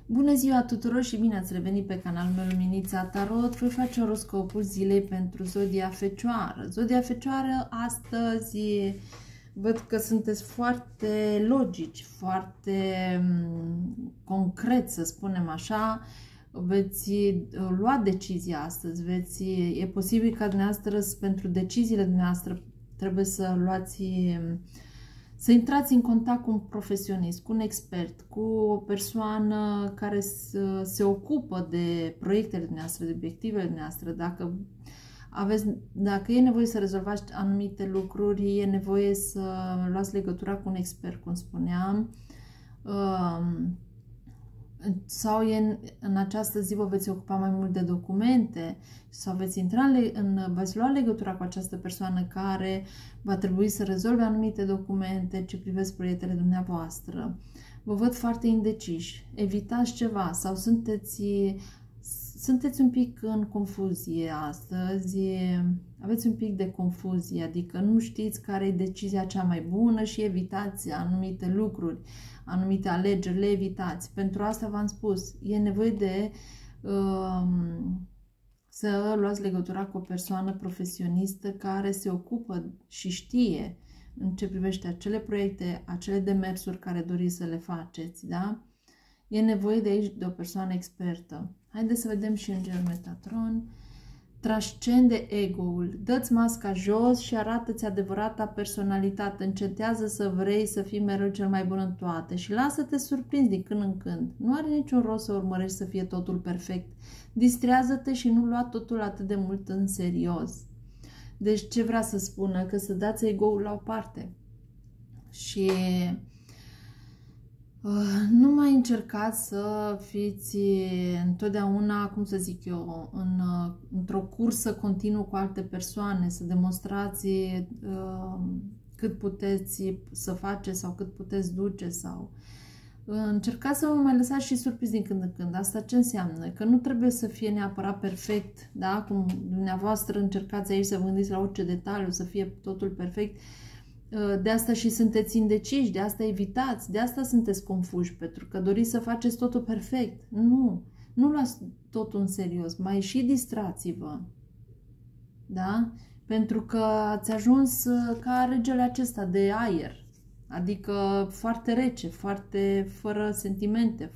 Bună ziua tuturor și bine ați revenit pe canalul meu Luminița Tarot. Voi face oroscopul zilei pentru Zodia Fecioară. Zodia Fecioară, astăzi văd că sunteți foarte logici, foarte concret, să spunem așa. Veți lua decizia astăzi, e posibil ca dumneavoastră, pentru deciziile dumneavoastră, trebuie să luați... Să intrați în contact cu un profesionist, cu un expert, cu o persoană care se ocupă de proiectele dumneavoastră, de obiectivele dumneavoastră. Dacă e nevoie să rezolvați anumite lucruri, e nevoie să luați legătura cu un expert, cum spuneam. Sau în această zi vă veți ocupa mai mult de documente sau veți lua legătura cu această persoană care va trebui să rezolve anumite documente ce privesc proiectele dumneavoastră. Vă văd foarte indeciși, evitați ceva sau sunteți un pic în confuzie astăzi, aveți un pic de confuzie, adică nu știți care e decizia cea mai bună și evitați anumite lucruri, anumite alegeri, le evitați. Pentru asta v-am spus, e nevoie de să luați legătura cu o persoană profesionistă care se ocupă și știe în ce privește acele proiecte, acele demersuri care doriți să le faceți, da? E nevoie de aici de o persoană expertă. Haideți să vedem și Îngerul Metatron. Transcende ego-ul. Dă-ți masca jos și arată-ți adevărata personalitate. Încetează să vrei să fii mereu cel mai bun în toate și lasă-te surprins din când în când. Nu are niciun rost să urmărești să fie totul perfect. Distrează-te și nu lua totul atât de mult în serios. Deci ce vrea să spună? Că să dați ego-ul la o parte. Și... nu mai încercați să fiți întotdeauna, cum să zic eu, într-o cursă continuă cu alte persoane, să demonstrați cât puteți să faceți sau cât puteți duce sau... Încercați să vă mai lăsați și surprins din când în când. Asta ce înseamnă? Că nu trebuie să fie neapărat perfect, da? Cum dumneavoastră încercați aici să vă gândiți la orice detaliu, să fie totul perfect. De asta și sunteți indeciși, de asta evitați, de asta sunteți confuși, pentru că doriți să faceți totul perfect. Nu luați totul în serios, mai și distrați-vă. Da? Pentru că ați ajuns ca regele acesta de aer, adică foarte rece, foarte fără sentimente,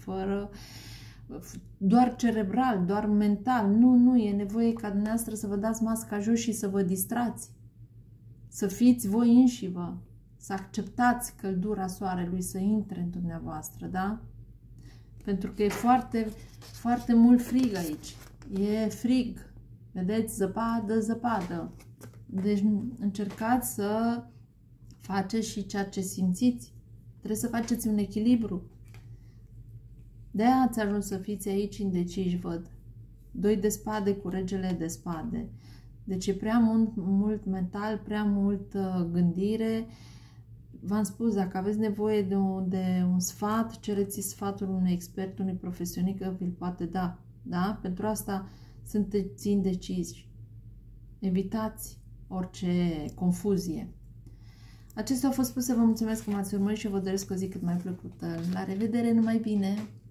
doar cerebral, doar mental. Nu, e nevoie ca dumneavoastră să vă dați masca jos și să vă distrați. Să fiți voi înșivă, să acceptați căldura soarelui să intre în dumneavoastră, da? Pentru că e foarte, foarte mult frig aici. E frig. Vedeți? Zăpadă, zăpadă. Deci încercați să faceți și ceea ce simțiți. Trebuie să faceți un echilibru. De-aia ați ajuns să fiți aici indeciși, văd. 2 de spade cu regele de spade. Deci e prea mult mental, prea mult gândire. V-am spus, dacă aveți nevoie de un sfat, cereți sfatul unui expert, unui profesionist că vi-l poate da. Da? Pentru asta sunteți indeciși. Evitați orice confuzie. Acestea au fost spuse, vă mulțumesc că m-ați urmărit și vă doresc o zi cât mai plăcută. La revedere, numai bine!